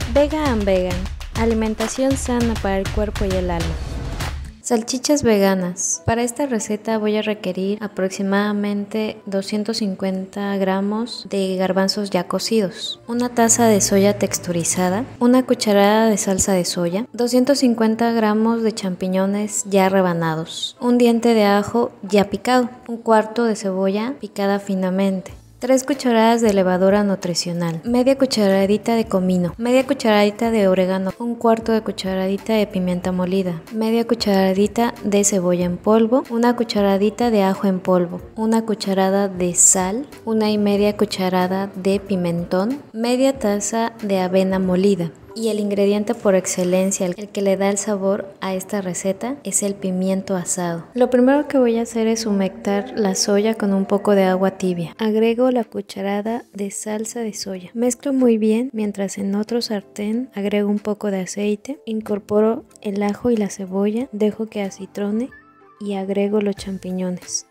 Vega and Vegan, alimentación sana para el cuerpo y el alma. Salchichas veganas. Para esta receta voy a requerir aproximadamente 250 gramos de garbanzos ya cocidos, una taza de soya texturizada, una cucharada de salsa de soya, 250 gramos de champiñones ya rebanados, un diente de ajo ya picado, un cuarto de cebolla picada finamente, 3 cucharadas de levadura nutricional, media cucharadita de comino, media cucharadita de orégano, un cuarto de cucharadita de pimienta molida, media cucharadita de cebolla en polvo, una cucharadita de ajo en polvo, una cucharada de sal, una y media cucharada de pimentón, media taza de avena molida. Y el ingrediente por excelencia, el que le da el sabor a esta receta, es el pimiento asado. Lo primero que voy a hacer es humectar la soya con un poco de agua tibia. Agrego la cucharada de salsa de soya. Mezclo muy bien, mientras en otro sartén agrego un poco de aceite. Incorporo el ajo y la cebolla, dejo que acitrone y agrego los champiñones.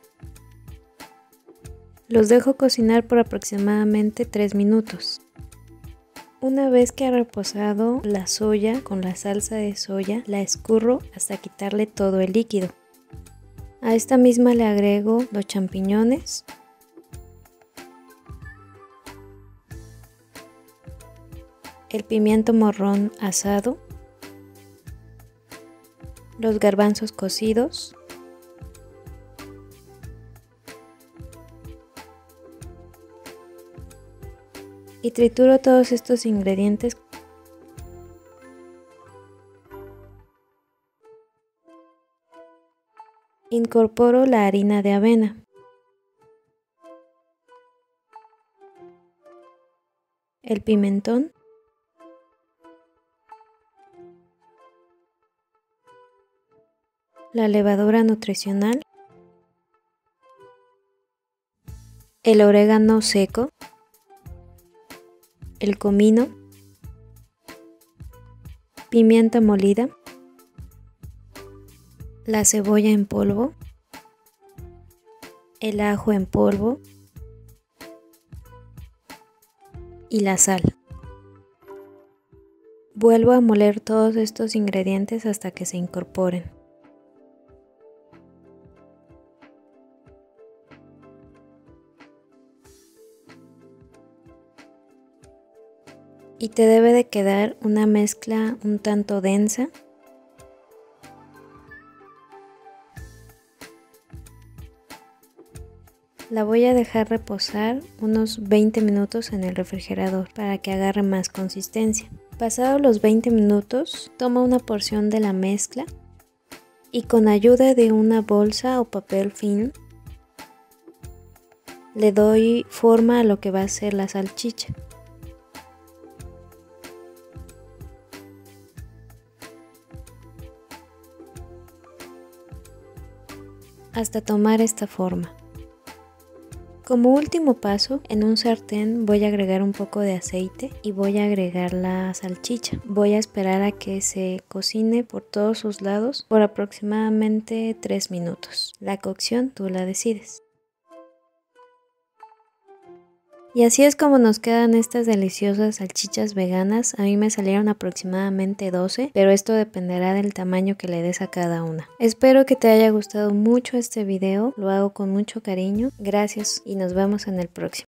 Los dejo cocinar por aproximadamente 3 minutos. Una vez que ha reposado la soya con la salsa de soya, la escurro hasta quitarle todo el líquido. A esta misma le agrego los champiñones, el pimiento morrón asado, los garbanzos cocidos, y trituro todos estos ingredientes. Incorporo la harina de avena. El pimentón. La levadura nutricional. El orégano seco. El comino, pimienta molida, la cebolla en polvo, el ajo en polvo y la sal. Vuelvo a moler todos estos ingredientes hasta que se incorporen. Y te debe de quedar una mezcla un tanto densa. La voy a dejar reposar unos 20 minutos en el refrigerador para que agarre más consistencia. Pasados los 20 minutos, toma una porción de la mezcla y con ayuda de una bolsa o papel film le doy forma a lo que va a ser la salchicha. Hasta tomar esta forma. Como último paso, en un sartén voy a agregar un poco de aceite y voy a agregar la salchicha. Voy a esperar a que se cocine por todos sus lados por aproximadamente 3 minutos. La cocción tú la decides. Y así es como nos quedan estas deliciosas salchichas veganas. A mí me salieron aproximadamente 12, pero esto dependerá del tamaño que le des a cada una. Espero que te haya gustado mucho este video, lo hago con mucho cariño. Gracias y nos vemos en el próximo.